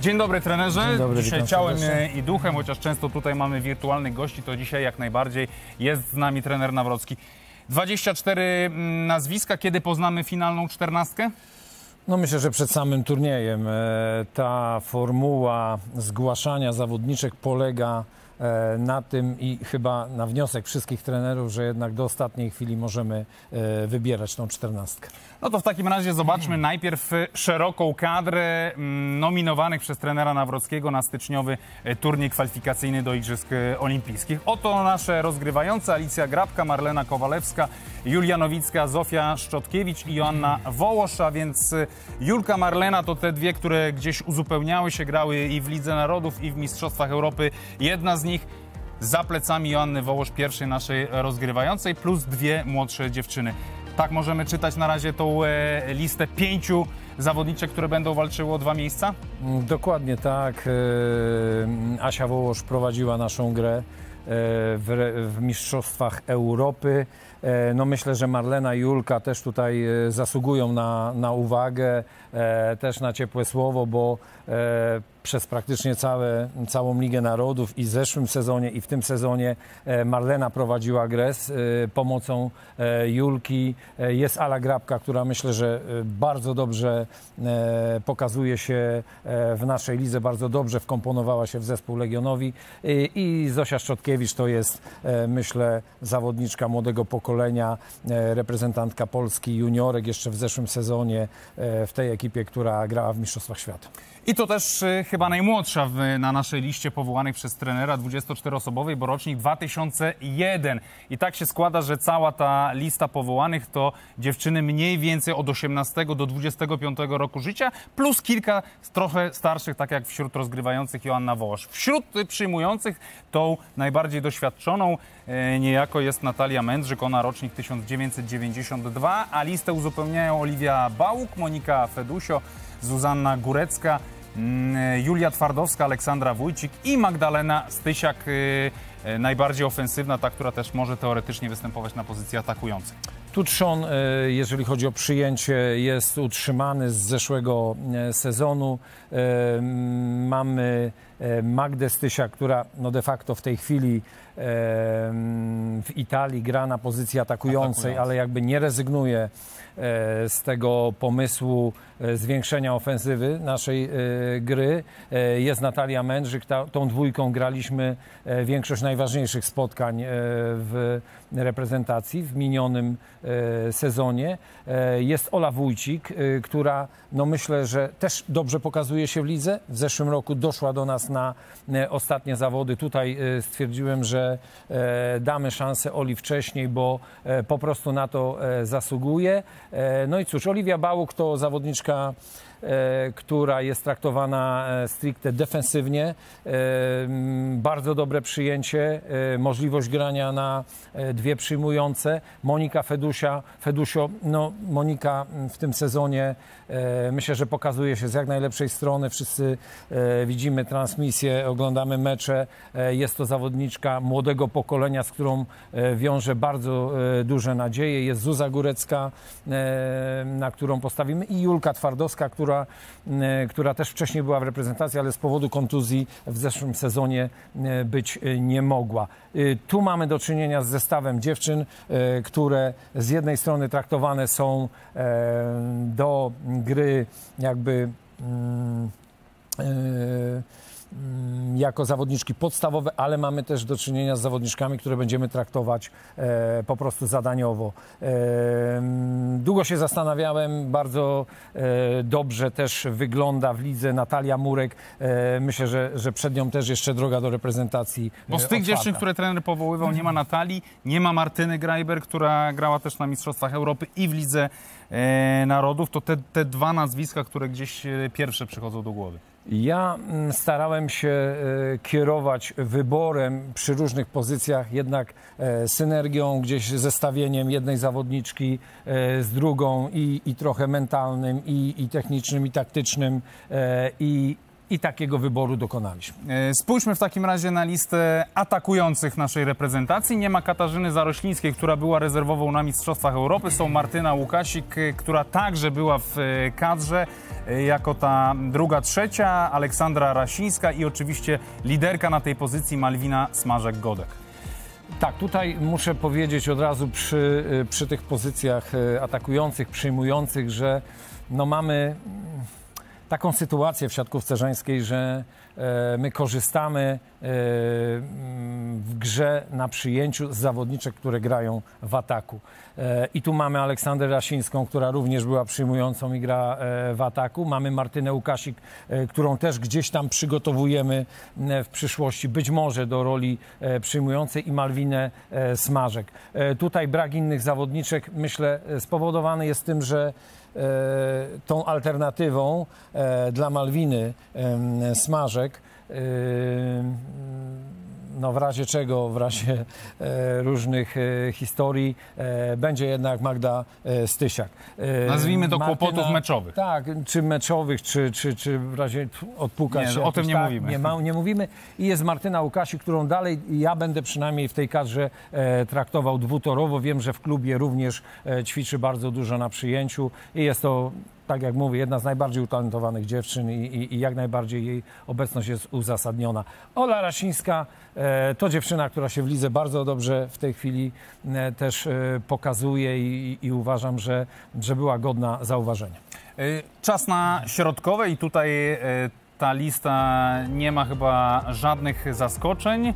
Dzień dobry, trenerze. Dzień dobry, dzisiaj ciałem i duchem, chociaż często tutaj mamy wirtualnych gości, to dzisiaj jak najbardziej jest z nami trener Nawrocki. 24 nazwiska. Kiedy poznamy finalną 14? No myślę, że przed samym turniejem. Ta formuła zgłaszania zawodniczek polega na tym i chyba na wniosek wszystkich trenerów, że jednak do ostatniej chwili możemy wybierać tą 14. No to w takim razie zobaczmy najpierw szeroką kadrę nominowanych przez trenera Nawrockiego na styczniowy turniej kwalifikacyjny do Igrzysk Olimpijskich. Oto nasze rozgrywające: Alicja Grabka, Marlena Kowalewska, Julia Nowicka, Zofia Szczotkiewicz i Joanna Wołosz, a więc Julka, Marlena to te dwie, które gdzieś uzupełniały się, grały i w Lidze Narodów, i w Mistrzostwach Europy. Jedna z nich za plecami Joanny Wołosz, pierwszej naszej rozgrywającej, plus dwie młodsze dziewczyny. Tak możemy czytać na razie tą listę 5 zawodniczek, które będą walczyły o 2 miejsca? Dokładnie tak. Asia Wołosz prowadziła naszą grę w Mistrzostwach Europy. No myślę, że Marlena i Julka też tutaj zasługują na uwagę, też na ciepłe słowo, bo przez praktycznie całą Ligę Narodów i w zeszłym sezonie, i w tym sezonie Marlena prowadziła grę z pomocą Julki. Jest Ala Grabka, która myślę, że bardzo dobrze pokazuje się w naszej lidze, bardzo dobrze wkomponowała się w zespół Legionowi. I Zosia Szczotkiewicz to jest, myślę, zawodniczka młodego pokolenia, reprezentantka Polski juniorek jeszcze w zeszłym sezonie w tej ekipie, która grała w Mistrzostwach Świata. I to też chyba najmłodsza na naszej liście powołanych przez trenera, 24-osobowej, bo rocznik 2001. I tak się składa, że cała ta lista powołanych to dziewczyny mniej więcej od 18 do 25 roku życia, plus kilka trochę starszych, tak jak wśród rozgrywających Joanna Wołosz. Wśród przyjmujących tą najbardziej doświadczoną niejako jest Natalia Mędrzyk, ona rocznik 1992, a listę uzupełniają Oliwia Bałuk, Monika Fedusio, Zuzanna Górecka, Julia Twardowska, Aleksandra Wójcik i Magdalena Stysiak, najbardziej ofensywna, ta, która też może teoretycznie występować na pozycji atakującej. Tu trzon, jeżeli chodzi o przyjęcie, jest utrzymany z zeszłego sezonu. Mamy Magdę Stysiak, która no de facto w tej chwili w Italii gra na pozycji atakującej, ale jakby nie rezygnuje z tego pomysłu zwiększenia ofensywy naszej gry. Jest Natalia Mędrzyk, tą dwójką graliśmy większość najważniejszych spotkań w reprezentacji w minionym sezonie. Jest Ola Wójcik, która no myślę, że też dobrze pokazuje się w lidze. W zeszłym roku doszła do nas na ostatnie zawody. Tutaj stwierdziłem, że damy szansę Oli wcześniej, bo po prostu na to zasługuje. No i cóż, Oliwia Bałuk to zawodniczka, która jest traktowana stricte defensywnie. Bardzo dobre przyjęcie, możliwość grania na dwie przyjmujące. Monika Fedusio, no Monika w tym sezonie myślę, że pokazuje się z jak najlepszej strony. Wszyscy widzimy transmisję, oglądamy mecze. Jest to zawodniczka młodego pokolenia, z którą wiąże bardzo duże nadzieje. Jest Zuza Górecka, na którą postawimy, i Julka Twardowska, która też wcześniej była w reprezentacji, ale z powodu kontuzji w zeszłym sezonie być nie mogła. Tu mamy do czynienia z zestawem dziewczyn, które z jednej strony traktowane są do gry jakby jako zawodniczki podstawowe, ale mamy też do czynienia z zawodniczkami, które będziemy traktować po prostu zadaniowo. Długo się zastanawiałem, bardzo dobrze też wygląda w lidze Natalia Murek. Myślę, że przed nią też jeszcze droga do reprezentacji Bo z tych dziewczyn, które trener powoływał, nie ma Natalii, nie ma Martyny Grajber, która grała też na Mistrzostwach Europy i w Lidze Narodów. To te dwa nazwiska, które gdzieś pierwsze przychodzą do głowy. Ja starałem się kierować wyborem przy różnych pozycjach, jednak synergią, gdzieś zestawieniem jednej zawodniczki z drugą i trochę mentalnym, i technicznym, i taktycznym, i i takiego wyboru dokonaliśmy. Spójrzmy w takim razie na listę atakujących naszej reprezentacji. Nie ma Katarzyny Zaroślińskiej, która była rezerwową na Mistrzostwach Europy. Są Martyna Łukasik, która także była w kadrze jako ta druga, trzecia, Aleksandra Rasińska i oczywiście liderka na tej pozycji Malwina Smarzek-Godek. Tak, tutaj muszę powiedzieć od razu przy tych pozycjach atakujących, przyjmujących, że no mamy taką sytuację w siatkówce żeńskiej, że my korzystamy w grze na przyjęciu z zawodniczek, które grają w ataku. I tu mamy Aleksandrę Rasińską, która również była przyjmującą i gra w ataku. Mamy Martynę Łukasik, którą też gdzieś tam przygotowujemy w przyszłości, być może do roli przyjmującej, i Malwinę Smarzek. Tutaj brak innych zawodniczek, myślę, spowodowany jest tym, że tą alternatywą dla Malwiny Smarzek, no w razie czego, w razie różnych historii, będzie jednak Magda Stysiak. Nazwijmy to kłopotów meczowych. Tak, czy meczowych, czy w razie odpukać. Nie, o tym nie mówimy. Nie mówimy. I jest Martyna Łukasik, którą dalej ja będę przynajmniej w tej kadrze traktował dwutorowo. Wiem, że w klubie również ćwiczy bardzo dużo na przyjęciu i jest to, tak jak mówię, jedna z najbardziej utalentowanych dziewczyn i jak najbardziej jej obecność jest uzasadniona. Ola Rasińska to dziewczyna, która się w lidze bardzo dobrze w tej chwili też pokazuje i uważam, że była godna zauważenia. Czas na środkowe i tutaj ta lista nie ma chyba żadnych zaskoczeń.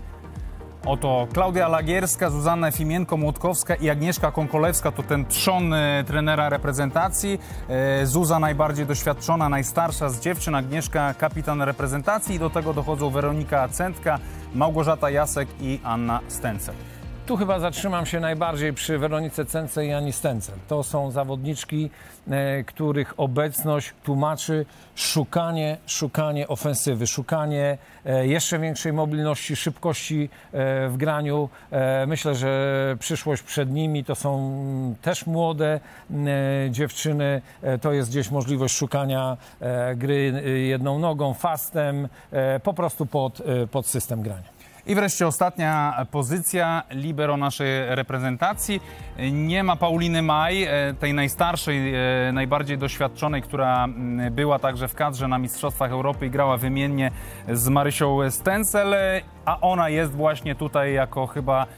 Oto Klaudia Lagierska, Zuzanna Efimienko-Młotkowska i Agnieszka Konkolewska to ten trzon trenera reprezentacji. Zuza najbardziej doświadczona, najstarsza z dziewczyn, Agnieszka kapitan reprezentacji i do tego dochodzą Weronika Cętka, Małgorzata Jasek i Anna Stencel. Tu chyba zatrzymam się najbardziej przy Weronice Cęce i Ani Stencel. To są zawodniczki, których obecność tłumaczy szukanie ofensywy, szukanie jeszcze większej mobilności, szybkości w graniu. Myślę, że przyszłość przed nimi to są też młode dziewczyny. To jest gdzieś możliwość szukania gry jedną nogą, fastem, po prostu pod system grania. I wreszcie ostatnia pozycja, libero naszej reprezentacji. Nie ma Pauliny Maj, tej najstarszej, najbardziej doświadczonej, która była także w kadrze na Mistrzostwach Europy i grała wymiennie z Marysią Stencel, a ona jest właśnie tutaj jako chyba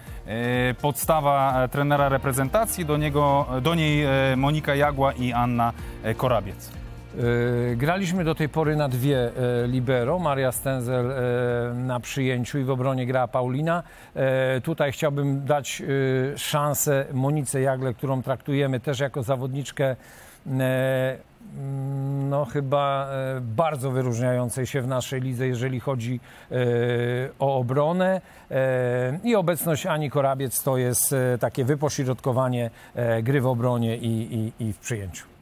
podstawa trenera reprezentacji, do niej Monika Jagła i Anna Korabiec. Graliśmy do tej pory na dwie libero, Maria Stenzel na przyjęciu i w obronie grała Paulina. Tutaj chciałbym dać szansę Monice Jagle, którą traktujemy też jako zawodniczkę no chyba bardzo wyróżniającej się w naszej lidze, jeżeli chodzi o obronę. I obecność Ani Korabiec to jest takie wypośrodkowanie gry w obronie i w przyjęciu.